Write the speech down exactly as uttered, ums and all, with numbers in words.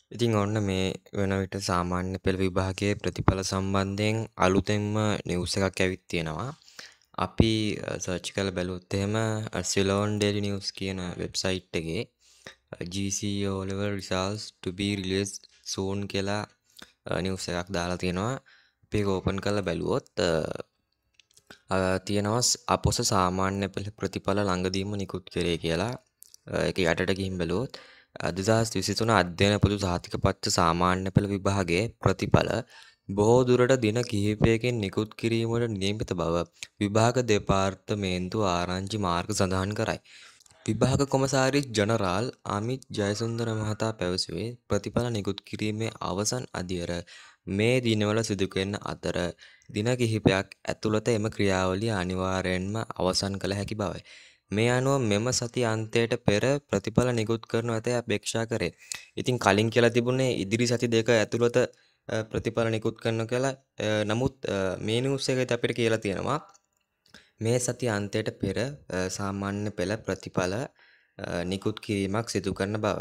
ඉතින් ඔන්න මේ වෙන විට සාමාන්‍ය පෙළ විභාගයේ ප්‍රතිඵල සම්බන්ධයෙන් අලුතෙන්ම නිවුස් එකක් ඇවිත් තියෙනවා. අපි සර්ච් කරලා බැලුවොත් එහෙම Ceylon Daily News කියන වෙබ්සයිට් එකේ G C E O level results to be released soon කියලා නිවුස් එකක් දාලා තියෙනවා. අපි ඒක ඕපන් කරලා බැලුවොත් තියෙනවා අපොස සාමාන්‍ය පෙළ ප්‍රතිඵල ළඟදීම නිකුත් කරේ කියලා. ඒක යටට ගිහින් බැලුවොත් දෙදහස් විසිතුන අධ්‍යයන පොදු සහතිකපත්‍ර සාමාන්‍ය පෙළ විභාගයේ ප්‍රතිඵල බොහෝ දුරට දින කිහිපයකින් නිකුත් කිරීමට නියමිත බව විභාග දෙපාර්තමේන්තුව ආරංචි මාර්ග සඳහන් කරයි. විභාග කොමසාරිස් ජනරාල් අමිත් ජයසුන්දර මහතා පැවසුවේ ප්‍රතිඵල නිකුත් කිරීමේ අවසන් අදියර මේ දිනවල සිදු කරන අතර දින කිහිපයක් ඇතුළත එම ක්‍රියාවලිය අනිවාර්යයෙන්ම අවසන් කළ හැකි බවයි. මේ අනුව මෙම සති අන්තයට පෙර ප්‍රතිඵල නිකුත් කරනු ඇතැයි අපේක්ෂා කරේ. ඉතින් කලින් කියලා තිබුණේ ඉදිරි සති දෙක ඇතුළත ප්‍රතිඵල නිකුත් කරන්න කියලා. නමුත් මේ නිවුස් එකේදී අපිට කියලා තියෙනවා මේ සති අන්තයට පෙර සාමාන්‍ය පෙළ ප්‍රතිඵල නිකුත් කිරීමක් සිදු කරන බව.